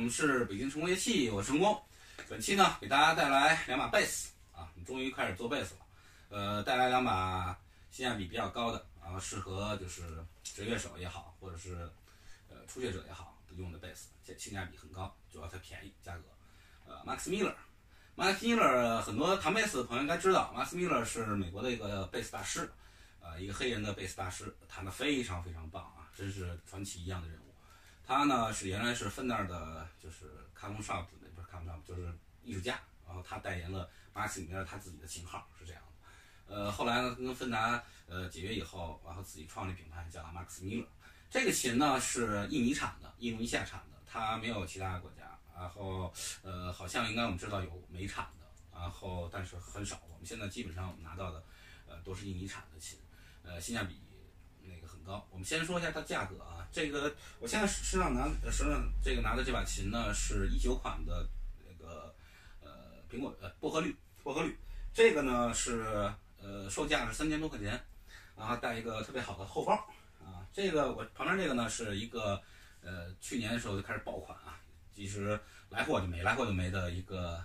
们是北京成功乐器，我是成功。本期呢，给大家带来两把贝斯啊，我们终于开始做贝斯了。带来两把性价比比较高的，然后适合就是职业乐手也好，或者是初学者也好用的贝斯，性价比很高，主要它便宜，价格。Max Miller 很多弹贝斯的朋友应该知道 ，Max Miller 是美国的一个贝斯大师，一个黑人的贝斯大师，弹得非常非常棒啊，真是传奇一样的人物。他呢是原来是Fender的，就是卡通 shop 不是卡通 shop，就是艺术家，然后他代言了 Max Miller他自己的型号是这样的。后来呢跟芬达解约以后，然后自己创立品牌叫 Max Miller。这个琴呢是印尼产的，印度尼西亚产的，它没有其他国家。然后好像应该我们知道有美产的，然后但是很少。我们现在基本上我们拿到的都是印尼产的琴，性价比那个很高。我们先说一下它价格啊，这个我现在身上拿的这把琴呢是19款的那个苹果薄荷绿，这个呢是售价是3000多块钱，然后带一个特别好的后包啊。这个我旁边这个呢是一个去年的时候就开始爆款啊，其实来货就没的一个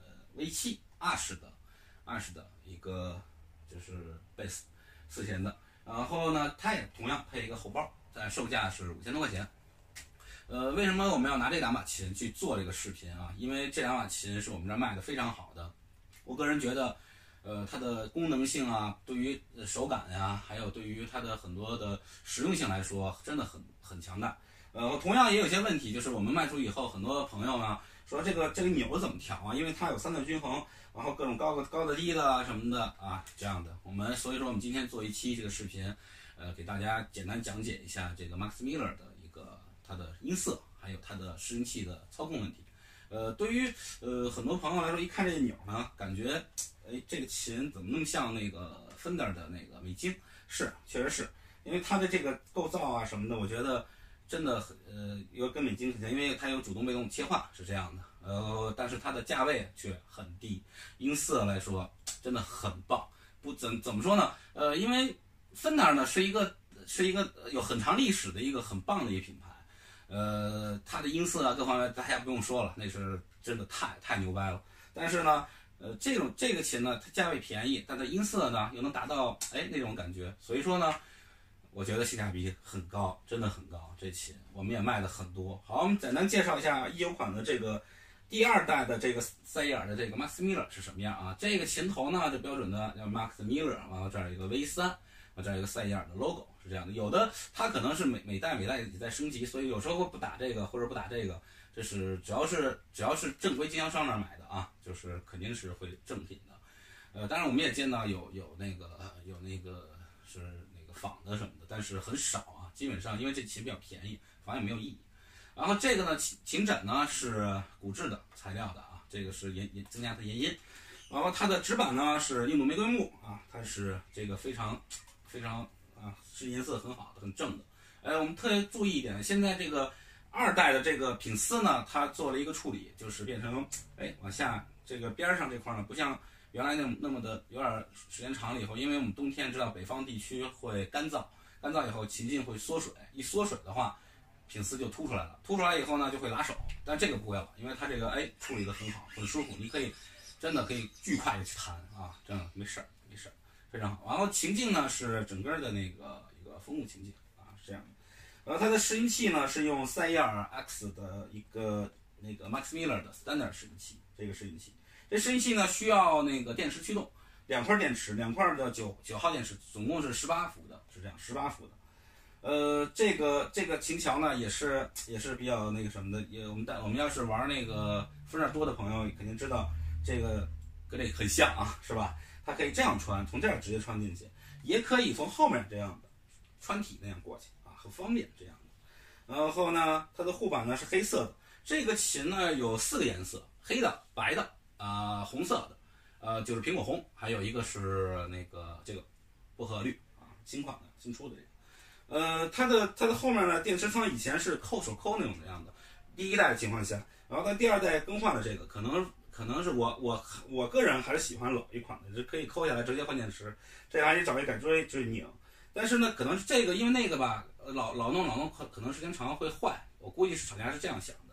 V7 二式的一个就是贝斯4000的，然后呢它也同样配一个后包，在售价是5000多块钱。为什么我们要拿这两把琴去做这个视频啊？因为这两把琴是我们这儿卖的非常好的，我个人觉得它的功能性啊，对于手感呀，还有对于它的很多的实用性来说，真的很强大。同样也有些问题，就是我们卖出以后，很多朋友呢说这个钮怎么调啊？因为它有3段均衡，然后各种高的低的什么的啊，这样的。所以说我们今天做一期这个视频，给大家简单讲解一下这个 Max Miller 的一个它的音色，还有它的拾音器的操控问题。对于很多朋友来说，一看这个钮呢，感觉这个琴怎么那么像那个 Fender 的那个美京？确实是因为它的这个构造啊什么的，我觉得真的有跟美京很像，因为它有主动被动切换是这样的。但是它的价位却很低，音色来说真的很棒。怎么说呢？因为 Fender 呢是一个有很长历史的一个很棒的一个品牌。它的音色啊各方面大家不用说了，那是真的太牛掰了。但是呢，这个琴呢，它价位便宜，但它音色呢又能达到那种感觉，所以说呢，我觉得性价比很高，真的很高。这琴我们也卖的很多。好，我们简单介绍一下19款的这个第2代的这个塞尔的这个 Max Miller 是什么样啊？这个琴头呢就标准的叫 Max Miller， 然后这儿有一个 V3。这儿有一个塞尔的 logo 是这样的，有的它可能是每代也在升级，所以有时候会不打这个或者不打这个，这是只要是正规经销商那儿买的啊，就是肯定是会正品的。当然我们也见到有那个是那个仿的什么的，但是很少啊，基本上因为这琴比较便宜，仿也没有意义。然后这个呢琴枕呢是骨质的材料的啊，这个是增加它延音。然后它的指板呢是印度玫瑰木啊，它是这个非常啊，是颜色很好的，很正的。我们特别注意一点，现在这个2代的这个品丝呢，它做了一个处理，就是变成往下这个边上这块呢，不像原来那么的有点时间长了以后，因为我们冬天知道北方地区会干燥以后琴颈会缩水，一缩水的话，品丝就凸出来了，凸出来以后呢就会拉手，但这个不会了，因为它这个处理的很好，很舒服，你真的可以巨快的去弹啊，真的没事儿。非常好。然后琴颈呢是整个的那个一个枫木琴颈啊，是这样的。然后它的拾音器呢是用塞尔 X 的一个那个 Max Miller 的 Standard 拾音器，这拾音器呢需要那个电池驱动，2块电池，2块的9号电池，总共是18伏的，是这样18伏的。这个琴桥呢也是比较那个什么的，我们要是玩那个分量多的朋友肯定知道这个跟这个很像啊，是吧？它可以这样穿，从这儿直接穿进去，也可以从后面这样的穿体那样过去啊，很方便这样的。然后呢，它的护板呢是黑色的。这个琴呢有4个颜色，黑的、白的红色的，就是苹果红，还有一个是那个这个薄荷绿啊，新款的新出的这个。它的后面呢电池仓以前是手抠那种的样的，第1代的情况下，然后在第2代更换了这个，可能是我个人还是喜欢老一款的，就可以抠下来直接换电池，这个还得找一改锥去拧。但是呢，可能是这个因为那个吧，老弄可能时间长会坏，我估计是厂家是这样想的。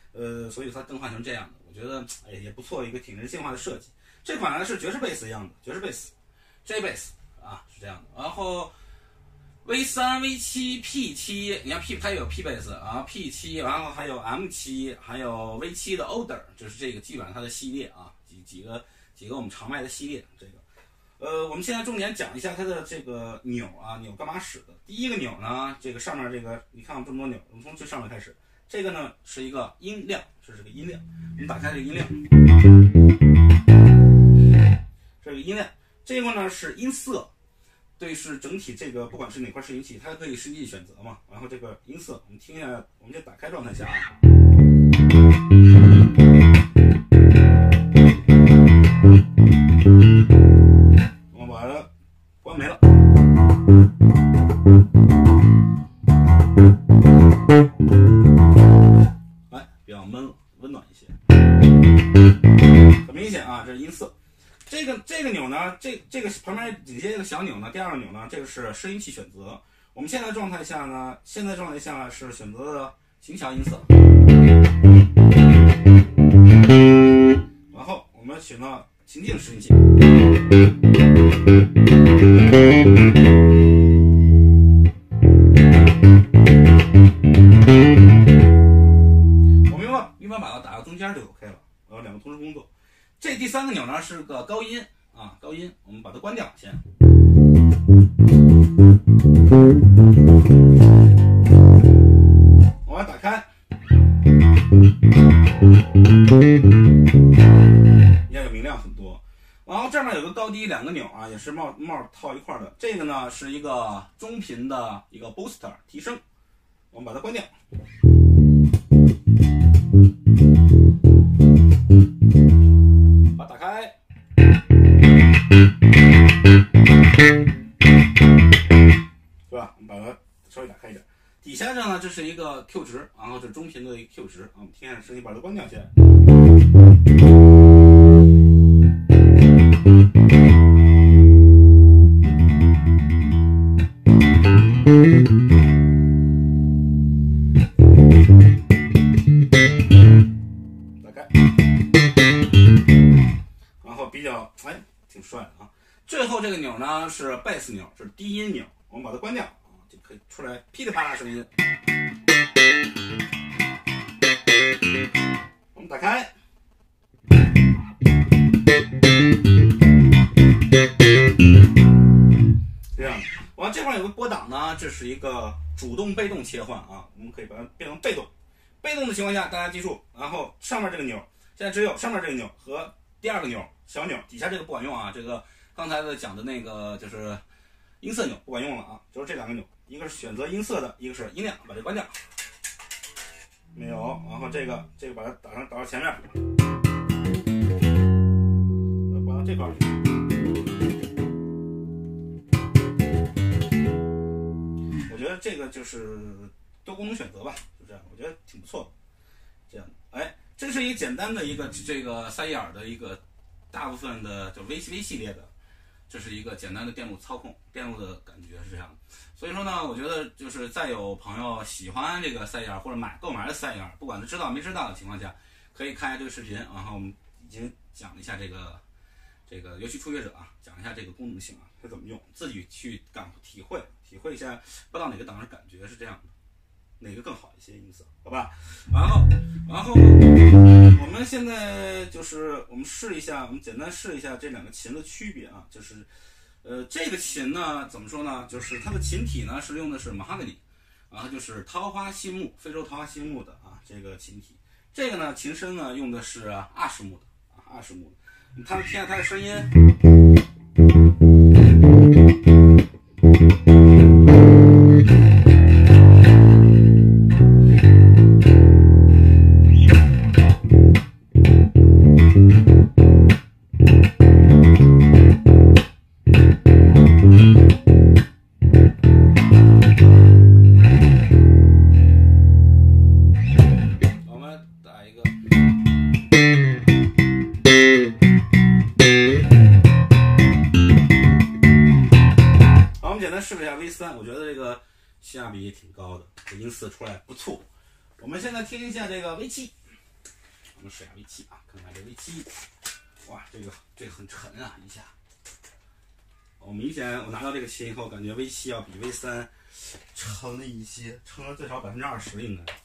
所以它更换成这样的，我觉得也不错，一个挺人性化的设计。这款呢是爵士贝斯一样的，爵士贝斯 J 贝斯啊是这样的。然后 V3、V7、P7， 你看 P 它有 P 贝斯啊 ，P7， 然后还有 M7， 还有 V7 的 Oder， 就是这个基本上它的系列啊，几个我们常卖的系列。这个我们现在重点讲一下它的这个钮啊，钮干嘛使的？第一个钮呢，这个上面这个你看我这么多钮，我们从最上面开始，这个呢是一个音量，这是个音量，我们打开这个音量，这个音量，这个呢是音色。对，是整体这个不管是哪块拾音器，它可以实际选择嘛。然后这个音色，我们听一下，我们就打开状态下啊，我把它关没了。哎，比较闷了，温暖一些，很明显啊，这是音色。这个钮呢，这个旁边紧接这个小钮呢，第二个钮呢，这个是拾音器选择。我们现在状态下呢，是选择的行桥音色，然后我们选到情境拾音器。我们一般把它打到中间就 OK 了，两个同时工作。这第三个钮呢是个高音啊，高音，我们把它关掉先。我把它打开，你看有明亮很多。然后这面有个高低两个钮啊，也是帽套一块的。这个呢是一个中频的一个 booster 提升，我们把它关掉。把它打开，是吧？我们把它稍微打开一点。底下这呢，这是一个 Q 值，然后是中频的一个 Q 值。我们听一下声音，把它关掉先。挺帅的啊！最后这个钮呢是贝斯钮，是低音钮，我们把它关掉啊，就可以出来噼里啪啦声音。我们打开，这样。完这块有个拨档呢，这是一个主动被动切换啊，我们可以把它变成被动。被动的情况下，大家记住，然后上面这个钮，现在只有上面这个钮和第二个钮小钮，底下这个不管用啊，这个刚才讲的那个就是音色钮不管用了啊，就是这两个钮，一个是选择音色的，一个是音量，把这关掉。没有，然后这个把它打到前面，关到这块。我觉得这个就是多功能选择吧，就这样，我觉得挺不错的。这样，哎，这是一个简单的一个这个塞伊尔的一个大部分的就 V 系列的，这是一个简单的电路操控，电路的感觉是这样的。所以说呢，我觉得就是再有朋友喜欢这个塞伊尔或者购买的塞伊尔，不管他知道没知道的情况下，可以看一下这个视频，然后我们已经讲了一下这个尤其初学者啊，讲一下这个功能性啊，它怎么用，自己去体会一下，不知道哪个档的感觉是这样的。哪个更好一些音色，好吧？然后我们现在就是我们试一下，我们简单试一下这两个琴的区别啊，就是这个琴呢怎么说呢？就是它的琴体呢是用的是 mahogany， 然后就是桃花心木，非洲桃花心木的啊这个琴体。这个呢琴身呢用的是阿什木的啊阿什木的，你听下它的声音。试了一下 V3， 我觉得这个性价比也挺高的，这音色出来不错。我们现在听一下这个 V7。 我们试下 V7啊，看看这 V7，哇，这个很沉啊，一下。我明显我拿到这个琴以后，感觉 V7要比 V3沉了一些，沉了最少20%应该。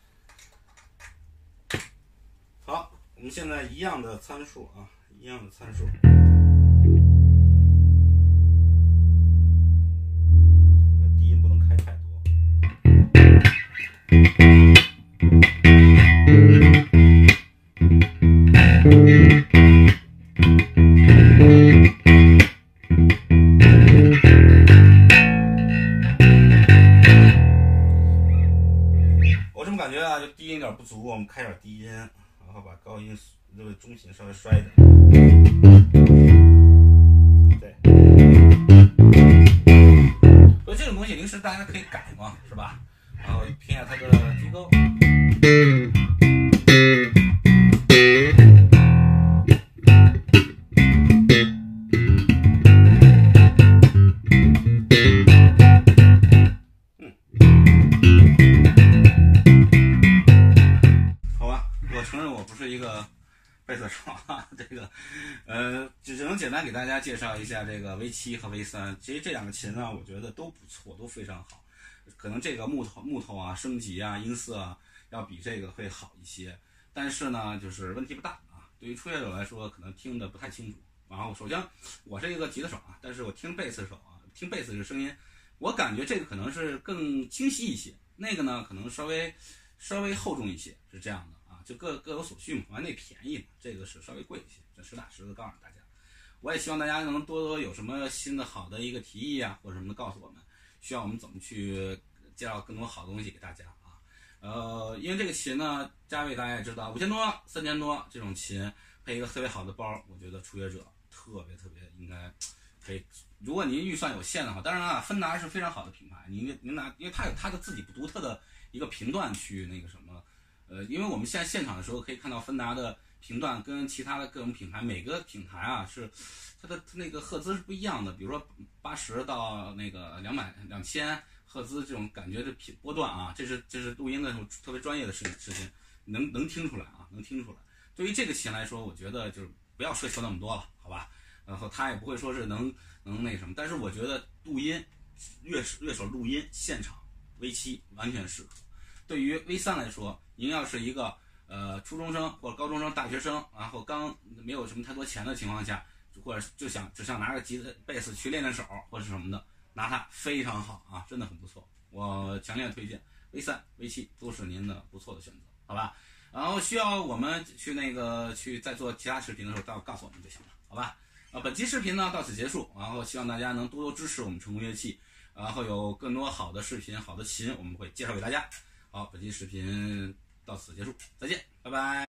好，我们现在一样的参数啊，一样的参数。这个低音不能开太多。我这么感觉啊，就低音有点不足，我们开点低音，然后把高音这个中频稍微摔一点。对，所以这种东西临时大家可以改嘛，是吧？然后听一下它的低高。我承认我不是一个贝斯手啊，这个，只能简单给大家介绍一下这个 V7 和 V3。其实这两个琴呢，我觉得都不错，都非常好。可能这个木头啊、升级啊、音色啊，要比这个会好一些。但是呢，就是问题不大啊。对于初学者来说，可能听得不太清楚。然后，首先我是一个吉他手啊，但是我听贝斯手啊，听贝斯这个声音，我感觉这个可能是更清晰一些，那个呢可能稍微厚重一些，是这样的。就各有所需嘛，反正那便宜嘛，这个是稍微贵一些，这实打实的告诉大家。我也希望大家能多有什么新的好的一个提议啊，或者什么的告诉我们，需要我们怎么去介绍更多好的东西给大家啊。因为这个琴呢，价位大家也知道，5000多、3000多这种琴，配一个特别好的包，我觉得初学者特别应该可以。如果您预算有限的话，当然了，芬达是非常好的品牌，您拿，因为它有它的自己独特的一个频段去那个什么。因为我们现在现场的时候可以看到芬达的频段跟其他的各种品牌，每个品牌啊是它那个赫兹是不一样的。比如说80到那个2000赫兹这种感觉的波段啊，这是录音的时候特别专业的事情，能听出来啊，能听出来。对于这个琴来说，我觉得就是不要奢求那么多了，好吧？然后它也不会说是能那什么，但是我觉得录音乐手录音现场 V7 完全适合。对于 V3 来说，您要是一个初中生或者高中生、大学生，然后刚没有什么太多钱的情况下，或者只想拿个吉他、贝斯去练手或者什么的，拿它非常好啊，真的很不错，我强烈推荐 V3、V7 都是您的不错的选择，好吧？然后需要我们去再做其他视频的时候，告诉我们就行了，好吧？本期视频呢到此结束，然后希望大家能多支持我们成功乐器，然后有更多好的视频、好的琴，我们会介绍给大家。好，本期视频到此结束，再见，拜拜。